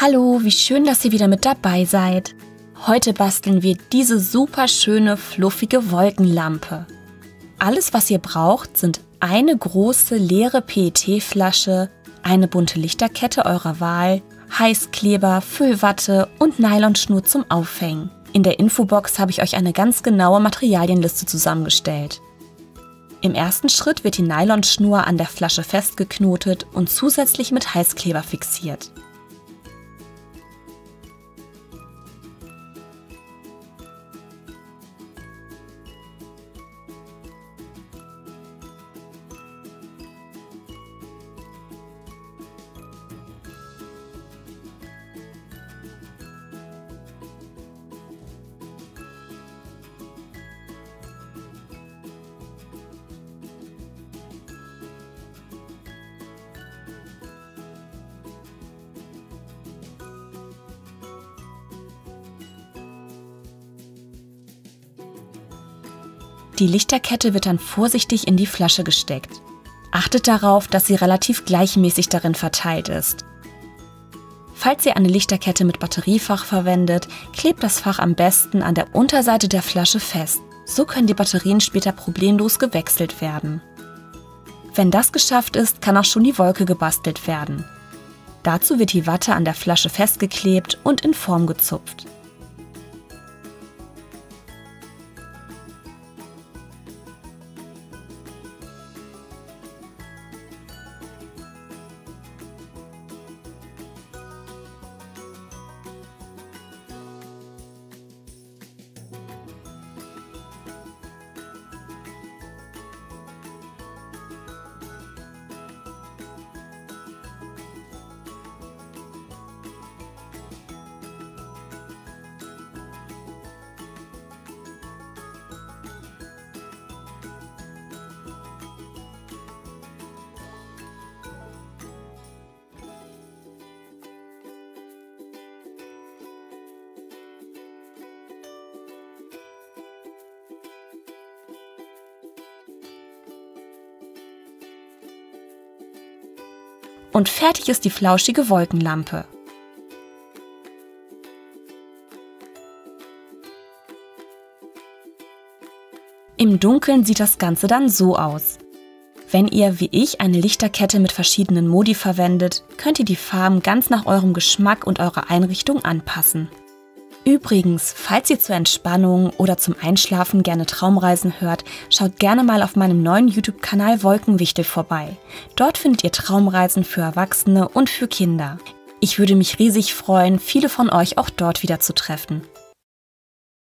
Hallo, wie schön, dass ihr wieder mit dabei seid. Heute basteln wir diese super schöne, fluffige Wolkenlampe. Alles, was ihr braucht, sind eine große leere PET-Flasche, eine bunte Lichterkette eurer Wahl, Heißkleber, Füllwatte und Nylonschnur zum Aufhängen. In der Infobox habe ich euch eine ganz genaue Materialienliste zusammengestellt. Im ersten Schritt wird die Nylonschnur an der Flasche festgeknotet und zusätzlich mit Heißkleber fixiert. Die Lichterkette wird dann vorsichtig in die Flasche gesteckt. Achtet darauf, dass sie relativ gleichmäßig darin verteilt ist. Falls ihr eine Lichterkette mit Batteriefach verwendet, klebt das Fach am besten an der Unterseite der Flasche fest. So können die Batterien später problemlos gewechselt werden. Wenn das geschafft ist, kann auch schon die Wolke gebastelt werden. Dazu wird die Watte an der Flasche festgeklebt und in Form gezupft. Und fertig ist die flauschige Wolkenlampe. Im Dunkeln sieht das Ganze dann so aus. Wenn ihr, wie ich, eine Lichterkette mit verschiedenen Modi verwendet, könnt ihr die Farben ganz nach eurem Geschmack und eurer Einrichtung anpassen. Übrigens, falls ihr zur Entspannung oder zum Einschlafen gerne Traumreisen hört, schaut gerne mal auf meinem neuen YouTube-Kanal Wolkenwichtel vorbei. Dort findet ihr Traumreisen für Erwachsene und für Kinder. Ich würde mich riesig freuen, viele von euch auch dort wieder zu treffen.